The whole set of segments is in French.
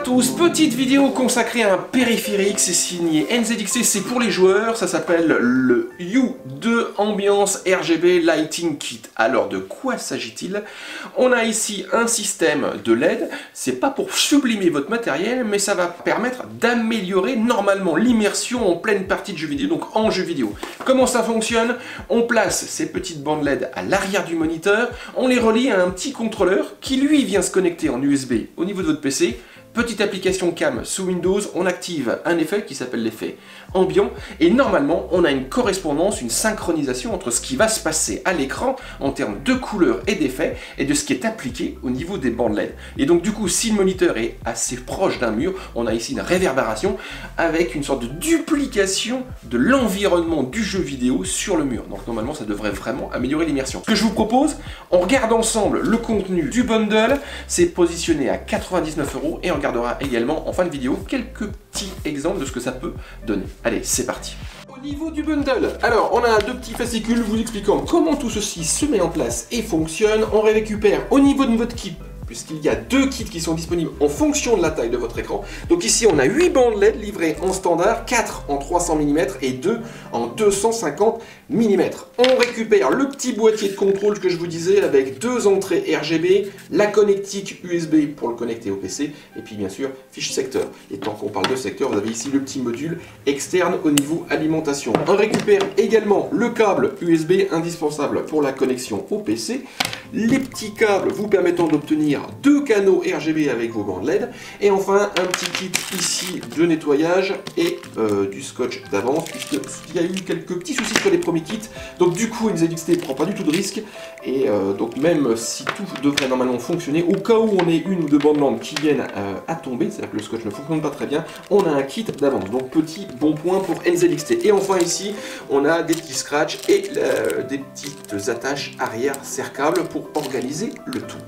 tous, petite vidéo consacrée à un périphérique, c'est signé NZXT, c'est pour les joueurs, ça s'appelle le U2 Ambiance RGB Lighting Kit. Alors de quoi s'agit-il? On a ici un système de LED, c'est pas pour sublimer votre matériel, mais ça va permettre d'améliorer normalement l'immersion en pleine partie de jeu vidéo, donc en jeu vidéo. Comment ça fonctionne? On place ces petites bandes LED à l'arrière du moniteur, on les relie à un petit contrôleur qui lui vient se connecter en USB au niveau de votre PC. Petite application cam sous Windows, on active un effet qui s'appelle l'effet ambiant et normalement on a une correspondance, une synchronisation entre ce qui va se passer à l'écran en termes de couleurs et d'effets et de ce qui est appliqué au niveau des bandes LED. Et donc du coup, si le moniteur est assez proche d'un mur, on a ici une réverbération avec une sorte de duplication de l'environnement du jeu vidéo sur le mur. Donc normalement ça devrait vraiment améliorer l'immersion. Ce que je vous propose, on regarde ensemble le contenu du bundle, c'est positionné à 99 € et on regardera également en fin de vidéo quelques petits exemples de ce que ça peut donner. Allez, c'est parti. Au niveau du bundle, alors on a deux petits fascicules vous expliquant comment tout ceci se met en place et fonctionne. On récupère au niveau de votre kit, puisqu'il y a deux kits qui sont disponibles en fonction de la taille de votre écran. Donc ici on a 8 bandes LED livrées en standard, 4 en 300 mm et 2 en 250 mm. On récupère le petit boîtier de contrôle que je vous disais avec deux entrées RGB, la connectique USB pour le connecter au PC et puis bien sûr fiche secteur. Et tant qu'on parle de secteur, vous avez ici le petit module externe au niveau alimentation. On récupère également le câble USB indispensable pour la connexion au PC, les petits câbles vous permettant d'obtenir deux canaux RGB avec vos bandes LED et enfin un petit kit ici de nettoyage et du scotch d'avance puisqu'il y a eu quelques petits soucis sur les premiers kits, donc du coup NZXT ne prend pas du tout de risque et donc même si tout devrait normalement fonctionner, au cas où on ait une ou deux bandes lampes qui viennent à tomber, c'est-à-dire que le scotch ne fonctionne pas très bien, on a un kit d'avance, donc petit bon point pour NZXT. Et enfin ici on a des petits scratchs et des petites attaches arrière serrables pour organiser le tout.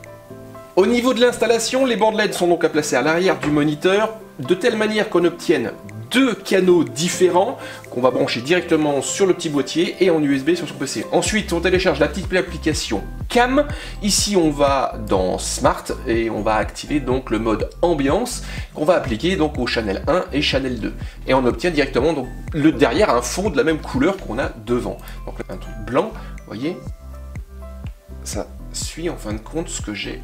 Au niveau de l'installation, les bandes LED sont donc à placer à l'arrière du moniteur, de telle manière qu'on obtienne deux canaux différents qu'on va brancher directement sur le petit boîtier et en USB sur son PC. Ensuite, on télécharge la petite application Cam. Ici, on va dans Smart et on va activer donc le mode ambiance qu'on va appliquer donc au Channel 1 et Channel 2. Et on obtient directement donc derrière un fond de la même couleur qu'on a devant. Donc un truc blanc, vous voyez, ça suit en fin de compte ce que j'ai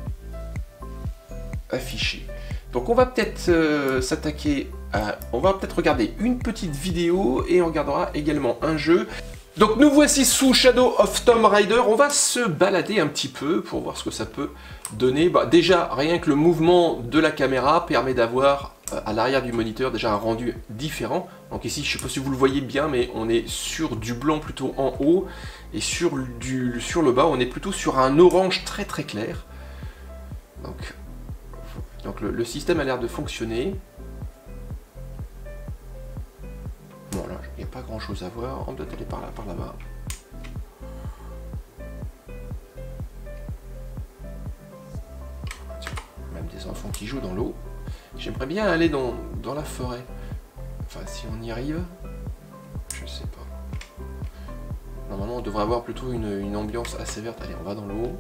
affiché. Donc on va peut-être s'attaquer à... On va peut-être regarder une petite vidéo et on regardera également un jeu. Donc nous voici sous Shadow of Tomb Raider. On va se balader un petit peu pour voir ce que ça peut donner. Bah, déjà, rien que le mouvement de la caméra permet d'avoir à l'arrière du moniteur déjà un rendu différent. Donc ici, je ne sais pas si vous le voyez bien, mais on est sur du blanc plutôt en haut et sur le bas, on est plutôt sur un orange très très clair. Donc le système a l'air de fonctionner. Bon là, il n'y a pas grand chose à voir. On doit aller par là, par là-bas. Même des enfants qui jouent dans l'eau. J'aimerais bien aller dans la forêt. Enfin, si on y arrive, je sais pas. Normalement, on devrait avoir plutôt une ambiance assez verte. Allez, on va dans l'eau.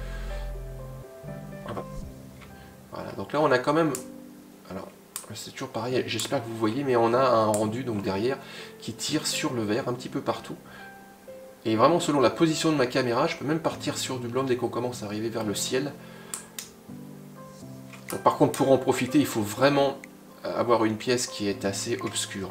Voilà, donc là on a quand même, alors c'est toujours pareil, j'espère que vous voyez, mais on a un rendu donc derrière qui tire sur le vert un petit peu partout. Et vraiment selon la position de ma caméra, je peux même partir sur du blanc dès qu'on commence à arriver vers le ciel. Donc, par contre pour en profiter, il faut vraiment avoir une pièce qui est assez obscure.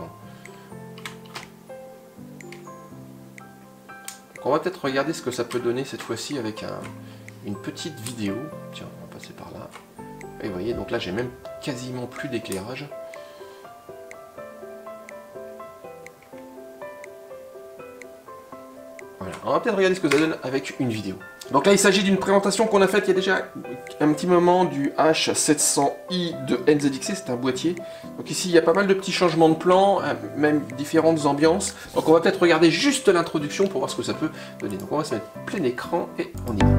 Donc, on va peut-être regarder ce que ça peut donner cette fois-ci avec une petite vidéo. Tiens, on va passer par là. Et vous voyez, donc là j'ai même quasiment plus d'éclairage. Voilà, on va peut-être regarder ce que ça donne avec une vidéo. Donc là il s'agit d'une présentation qu'on a faite il y a déjà un petit moment du H700i de NZXT, c'est un boîtier. Donc ici il y a pas mal de petits changements de plan, même différentes ambiances. Donc on va peut-être regarder juste l'introduction pour voir ce que ça peut donner. Donc on va se mettre plein écran et on y va.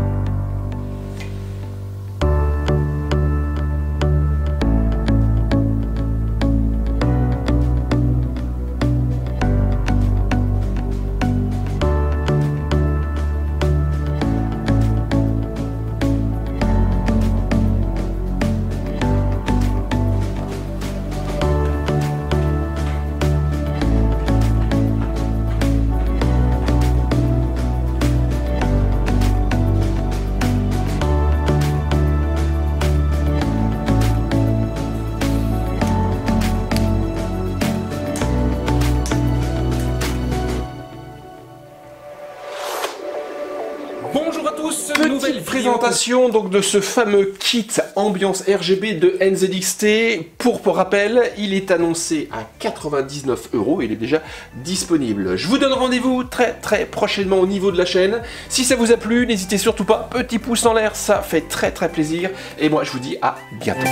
Bonjour à tous, nouvelle présentation donc de ce fameux kit ambiance RGB de NZXT. Pour rappel, il est annoncé à 99 €, il est déjà disponible. Je vous donne rendez-vous très prochainement au niveau de la chaîne. Si ça vous a plu, n'hésitez surtout pas, petit pouce en l'air, ça fait très plaisir. Et moi je vous dis à bientôt.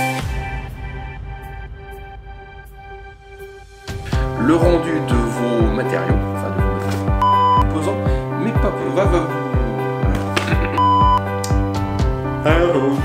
Le rendu de vos matériaux, enfin de vos matériaux posants, mais pas... Hello.